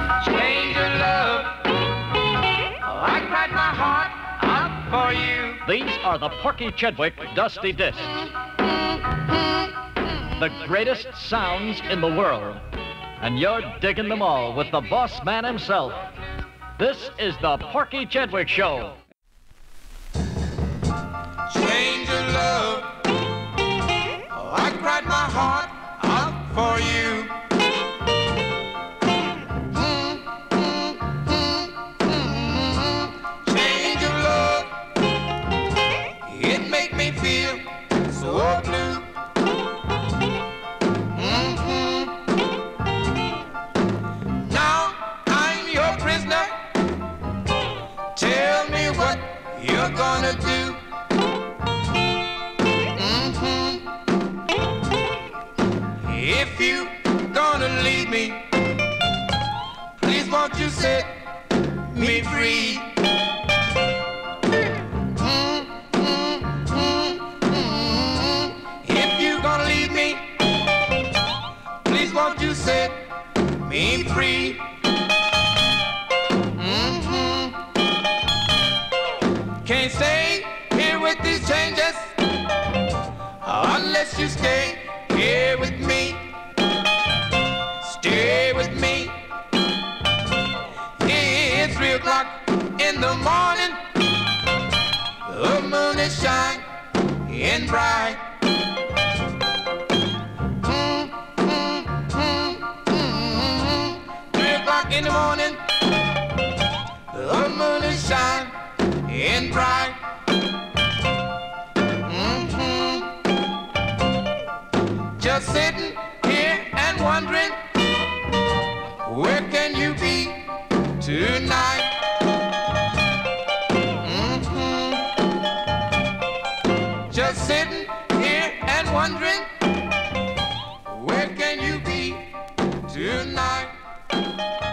Stranger love, oh, I cried my heart out for you. These are the Porky Chedwick Dusty Discs. The greatest sounds in the world. And you're digging them all with the boss man himself. This is the Porky Chedwick Show. Stranger love, oh, I cried my heart out for you. Stranger love, it made me feel so blue. Now I'm your prisoner. Tell me what you're gonna do. If you gonna leave me, please won't you set me free? If you gonna leave me, please won't you set me free? Can't stay here with these changes unless you stay here with me. Stay with me. It's 3 o'clock in the morning. The moon is shining bright. 3 o'clock in the morning. The moon is shining bright. Just sitting here and wondering, where can you be tonight? Just sitting here and wondering, where can you be tonight?